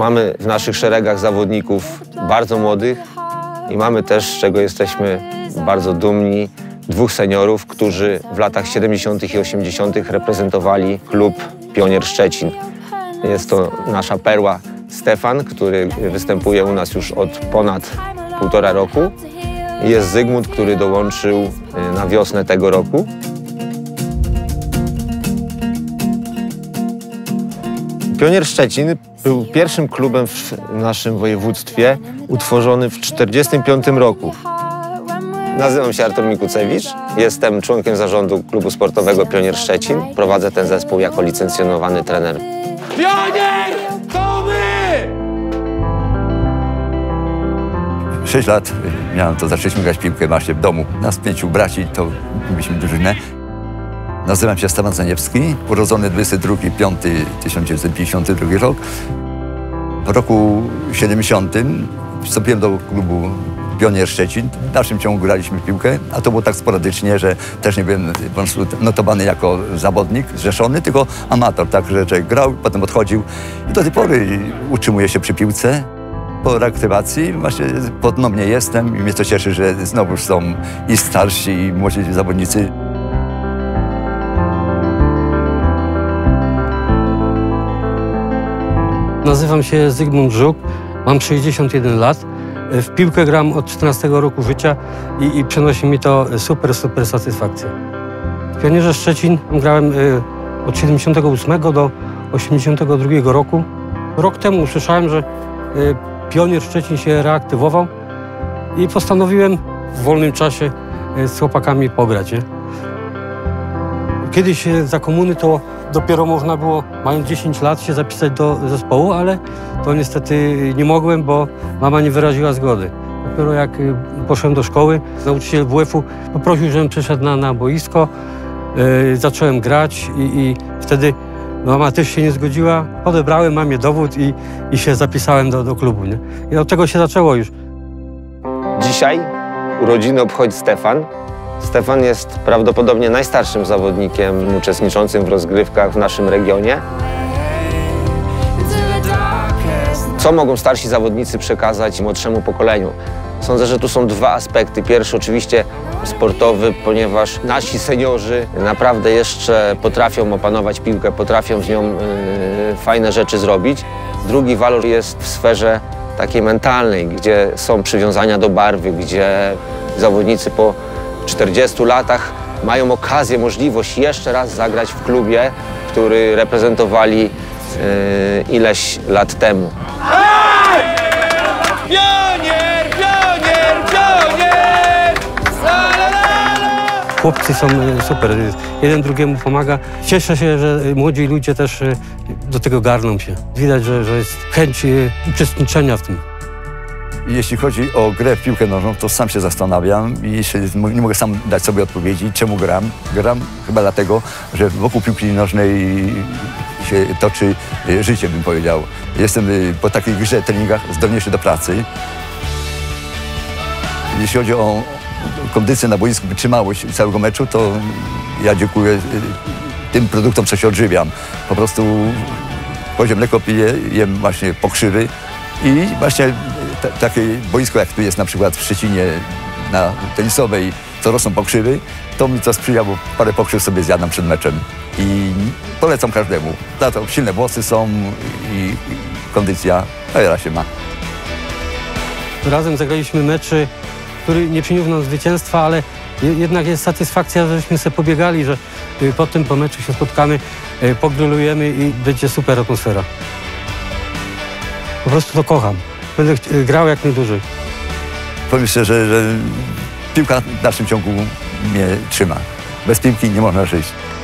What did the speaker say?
Mamy w naszych szeregach zawodników bardzo młodych i mamy też, z czego jesteśmy bardzo dumni, dwóch seniorów, którzy w latach 70. i 80. reprezentowali klub Pionier Szczecin. Jest to nasza perła Stefan, który występuje u nas już od ponad 1,5 roku. Jest Zygmunt, który dołączył na wiosnę tego roku. Pionier Szczecin był pierwszym klubem w naszym województwie utworzony w 1945 roku. Nazywam się Artur Mikucewicz, jestem członkiem zarządu klubu sportowego Pionier Szczecin. Prowadzę ten zespół jako licencjonowany trener. Pionier to my! 6 lat miałem, to zaczęliśmy grać piłkę właśnie w domu. Nas 5 braci, to byliśmy drużynę. Nazywam się Stefan Zaniewski, urodzony 22.05.1952 rok. W roku 70 wstąpiłem do klubu Pionier Szczecin. W dalszym ciągu graliśmy w piłkę, a to było tak sporadycznie, że też nie byłem po prostu notowany jako zawodnik zrzeszony, tylko amator, tak, że grał, potem odchodził. I do tej pory utrzymuję się przy piłce. Po reaktywacji właśnie ponownie jestem i mnie to cieszy, że znowu są i starsi, i młodzi zawodnicy. Nazywam się Zygmunt Żuk, mam 61 lat. W piłkę gram od 14 roku życia i przynosi mi to super satysfakcję. W Pionierze Szczecin grałem od 78 do 82 roku. Rok temu usłyszałem, że Pionier Szczecin się reaktywował i postanowiłem w wolnym czasie z chłopakami pograć. Nie? Kiedyś za komuny to dopiero można było, mając 10 lat, się zapisać do zespołu, ale to niestety nie mogłem, bo mama nie wyraziła zgody. Dopiero jak poszedłem do szkoły, nauczyciel WF-u poprosił, żebym przyszedł na boisko, zacząłem grać i wtedy mama też się nie zgodziła. Odebrałem mamie dowód i się zapisałem do klubu. Nie? I od tego się zaczęło już. Dzisiaj urodziny obchodzi Stefan. Stefan jest prawdopodobnie najstarszym zawodnikiem uczestniczącym w rozgrywkach w naszym regionie. Co mogą starsi zawodnicy przekazać młodszemu pokoleniu? Sądzę, że tu są dwa aspekty. Pierwszy oczywiście sportowy, ponieważ nasi seniorzy naprawdę jeszcze potrafią opanować piłkę, potrafią z nią fajne rzeczy zrobić. Drugi walor jest w sferze takiej mentalnej, gdzie są przywiązania do barwy, gdzie zawodnicy po 40 latach mają okazję, możliwość jeszcze raz zagrać w klubie, który reprezentowali ileś lat temu. Hej! Pionier, pionier, pionier! La, la, la, la. Chłopcy są super, jeden drugiemu pomaga. Cieszę się, że młodzi ludzie też do tego garną się. Widać, że jest chęć uczestniczenia w tym. Jeśli chodzi o grę w piłkę nożną, to sam się zastanawiam i nie mogę sam dać sobie odpowiedzi, czemu gram. Gram chyba dlatego, że wokół piłki nożnej się toczy życie, bym powiedział. Jestem po takiej grze, treningach zdolniejszy do pracy. Jeśli chodzi o kondycję na boisku, wytrzymałość całego meczu, to ja dziękuję tym produktom, co się odżywiam. Po prostu poziom mleko piję, jem właśnie pokrzywy i właśnie takie boisko, jak tu jest na przykład w Szczecinie na tenisowej, co rosną pokrzywy, to mi to sprzyja, bo parę pokrzyw sobie zjadam przed meczem. I polecam każdemu. Za to silne włosy są i kondycja, a się ma. Razem zagraliśmy mecz, który nie przyniósł nam zwycięstwa, ale jednak jest satysfakcja, żeśmy sobie pobiegali, że potem po meczu się spotkamy, pogrylujemy i będzie super atmosfera. Po prostu to kocham. Będę grał jak najdłużej. Powiem szczerze, że piłka w dalszym ciągu mnie trzyma. Bez piłki nie można żyć.